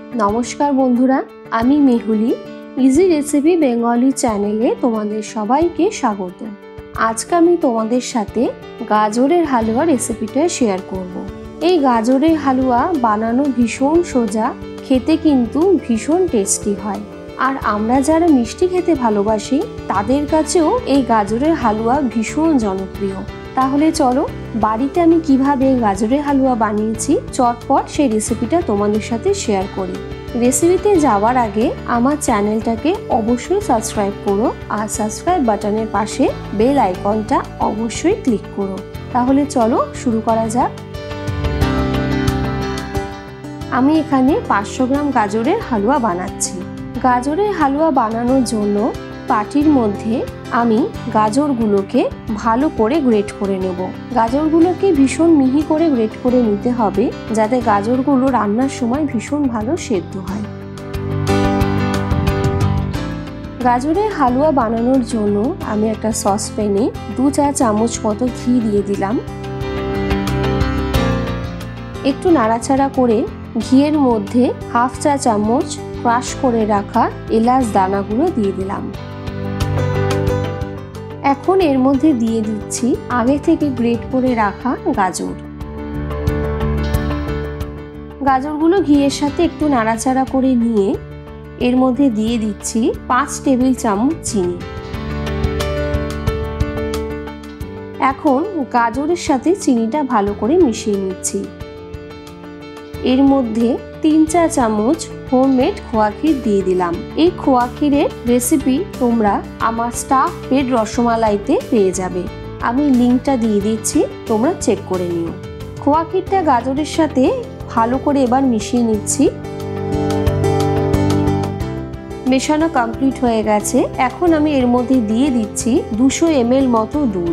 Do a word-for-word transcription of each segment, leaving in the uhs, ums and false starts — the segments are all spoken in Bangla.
नमस्कार बंधुरा, आमी मेहुली इजी रेसिपि बेंगली चैनेले तोमादेर सबाइके स्वागत। आजके आमी तोमादेर साथे गाजरेर हालुआ रेसिपिटा शेयर करब। এই গাজরের হালুয়া বানানো ভীষণ সোজা, খেতে কিন্তু ভীষণ টেস্টি হয়। আর আমরা যারা মিষ্টি খেতে ভালোবাসি তাদের কাছেও এই গাজরের হালুয়া ভীষণ জনপ্রিয়। তাহলে চলো বাড়িতে আমি কিভাবে গাজরের হালুয়া বানিয়েছি চটপট সেই রেসিপিটা তোমাদের সাথে শেয়ার করি। রেসিপিতে যাওয়ার আগে আমার চ্যানেলটাকে অবশ্যই সাবস্ক্রাইব করো আর সাবস্ক্রাইব বাটনের পাশে বেল আইকনটা অবশ্যই ক্লিক করো। তাহলে চলো শুরু করা যাক। আমি এখানে পাঁচশো গ্রাম গাজরের হালুয়া বানাচ্ছি। গাজরের হালুয়া বানানোর জন্য বাটির মধ্যে আমি গাজরগুলোকে ভালো করে গ্রেট করে নেব। গাজরগুলোকে ভীষণ মিহি করে গ্রেট করে নিতে হবে যাতে গাজরগুলো রান্নার সময় ভীষণ ভালো সেদ্ধ হয়। গাজরের হালুয়া বানানোর জন্য আমি একটা সসপ্যানে দু চা চামচ মতো ঘি দিয়ে দিলাম। একটু নাড়াচাড়া করে ঘিয়ের মধ্যে হাফ চা চামচ ক্রাশ করে রাখা এলাচ দানাগুলো দিয়ে দিলাম। এখন এর মধ্যে দিয়ে দিচ্ছি আগে থেকে গ্রেট করে রাখা গাজর। গাজরগুলো ঘিয়ের সাথে একটু নাড়াচাড়া করে নিয়ে এর মধ্যে দিয়ে দিচ্ছি পাঁচ টেবিল চামচ চিনি। এখন গাজরের সাথে চিনিটা ভালো করে মিশিয়ে নিচ্ছি। এর মধ্যে তিন চা চামচ হোমমেড খোয়া ক্ষীর দিয়ে দিলাম। এই খোয়া ক্ষীরের রেসিপি তোমরা আমার স্টাফ বেড রসমালাইতে পেয়ে যাবে, আমি লিঙ্কটা দিয়ে দিচ্ছি, তোমরা চেক করে নিও। খোয়া ক্ষীরটা গাজরের সাথে ভালো করে এবার মিশিয়ে নিচ্ছি। মেশানো কমপ্লিট হয়ে গেছে। এখন আমি এর মধ্যে দিয়ে দিচ্ছি দুশো এমএল মতো দুধ।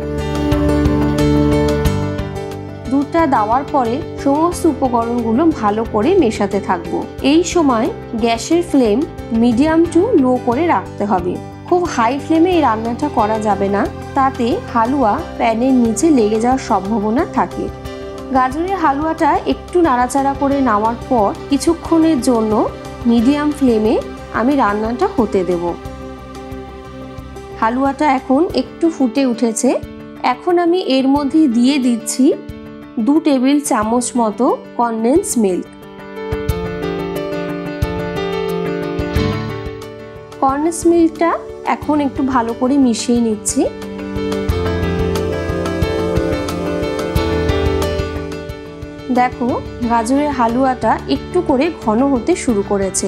দুধটা দেওয়ার পরে সমস্ত উপকরণগুলো ভালো করে মেশাতে থাকবো। এই সময় গ্যাসের ফ্লেম মিডিয়াম টু লো করে রাখতে হবে। খুব হাই ফ্লেমে এই রান্নাটা করা যাবে না, তাতে হালুয়া প্যানের নিচে লেগে যাওয়ার সম্ভাবনা থাকে। গাজরের হালুয়াটা একটু নাড়াচাড়া করে নেওয়ার পর কিছুক্ষণের জন্য মিডিয়াম ফ্লেমে আমি রান্নাটা হতে দেব। হালুয়াটা এখন একটু ফুটে উঠেছে। এখন আমি এর মধ্যে দিয়ে দিচ্ছি দু টেবিল চামচ মতো কনডেন্স মিল্ক। কনডেন্স মিল্কটা এখন একটু ভালো করে মিশিয়ে নিচ্ছি। দেখো গাজরের হালুয়াটা একটু করে ঘন হতে শুরু করেছে।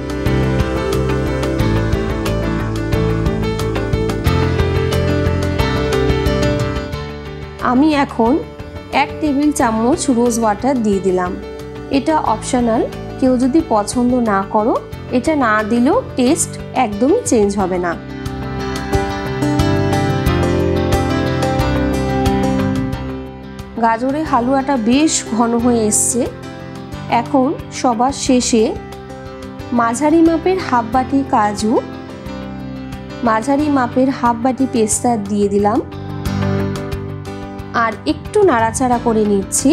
আমি এখন এক টেবিল চামচ রোজ ওয়াটার দিয়ে দিলাম। এটা অপশনাল, কেউ যদি পছন্দ না করো এটা না দিলেও টেস্ট একদমই চেঞ্জ হবে না। গাজরের হালুয়াটা বেশ ঘন হয়ে এসছে। এখন সবার শেষে মাঝারি মাপের হাফ বাটি কাজু, মাঝারি মাপের হাফ বাটি পেস্তা দিয়ে দিলাম আর একটু নাড়াচাড়া করে নিচ্ছি।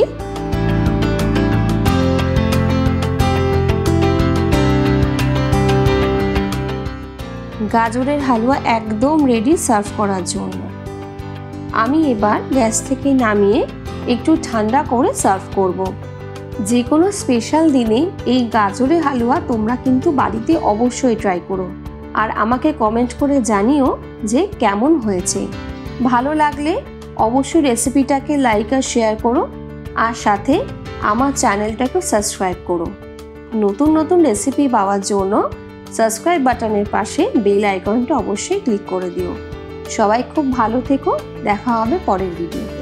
গাজরের হালুয়া একদম রেডি সার্ভ করার জন্য। আমি এবার গ্যাস থেকে নামিয়ে একটু ঠান্ডা করে সার্ভ করব। যে কোনো স্পেশাল দিনে এই গাজরের হালুয়া তোমরা কিন্তু বাড়িতে অবশ্যই ট্রাই করো আর আমাকে কমেন্ট করে জানিও যে কেমন হয়েছে। ভালো লাগলে অবশ্যই রেসিপিটাকে লাইক আর শেয়ার করো আর সাথে আমার চ্যানেলটাকে সাবস্ক্রাইব করো। নতুন নতুন রেসিপি পাওয়ার জন্য সাবস্ক্রাইব বাটনের পাশে বেল আইকনটা অবশ্যই ক্লিক করে দিও। সবাই খুব ভালো থেকো, দেখা হবে পরের ভিডিও।